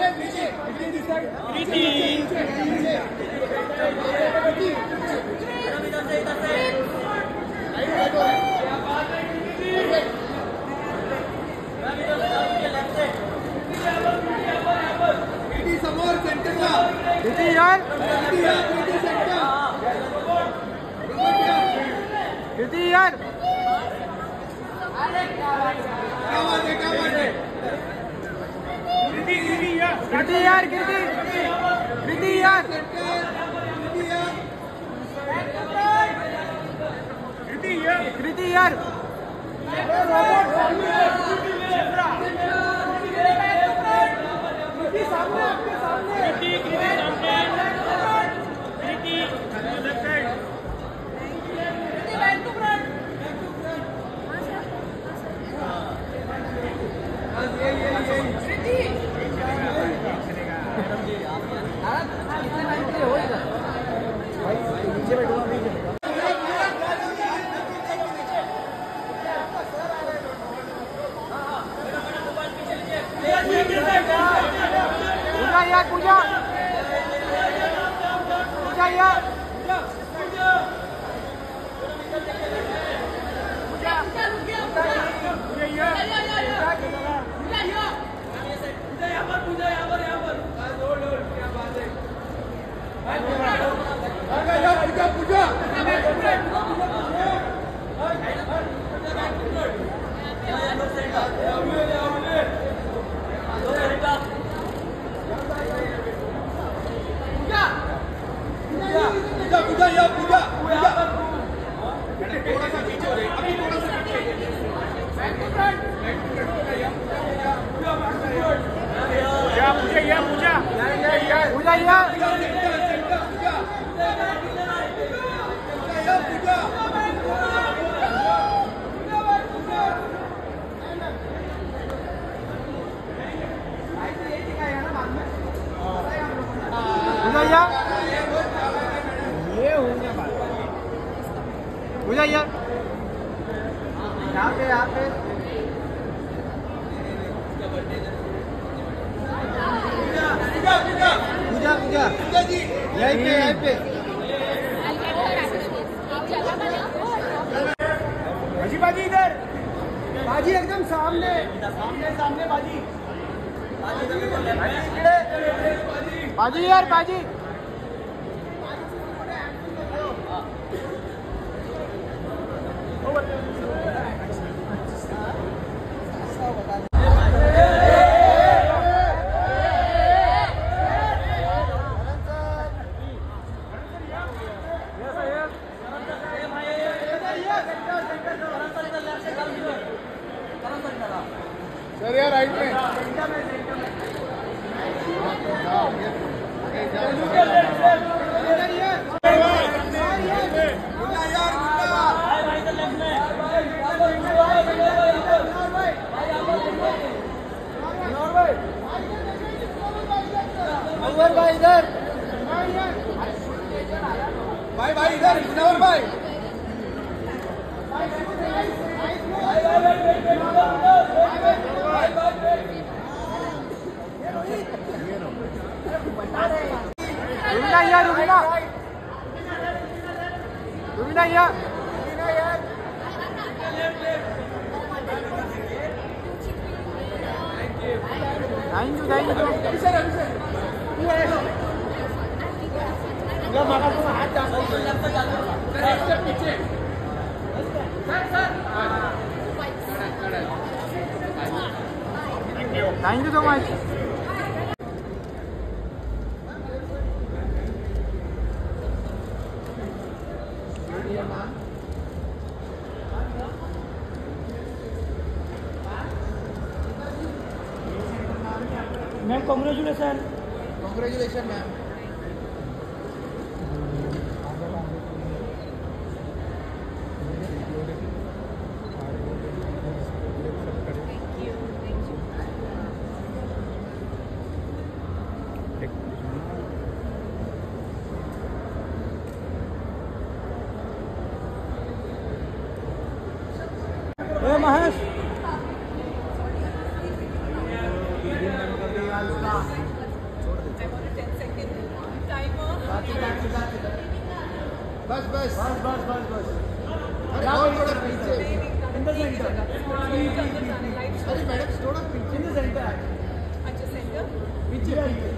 समोर सेंटरला यार किती यार कृति यार पूजा यार पूजा यार यहाँ पे पूजा जी यहीं पे बाजी इधर बाजी एकदम सामने बाजी यार बाजी सर यार राइट में भाई इधर भाई इधर मुनव्वर भाई रुबीना यार thank you so much. Ma'am congratulation ma'am. Mahesh I'm on a 10-second timer. बस बस बस अरे और थोड़ा पीछे In the center. अरे मैडम थोड़ा पीछे In the center. अच्छा सेंटर पीछे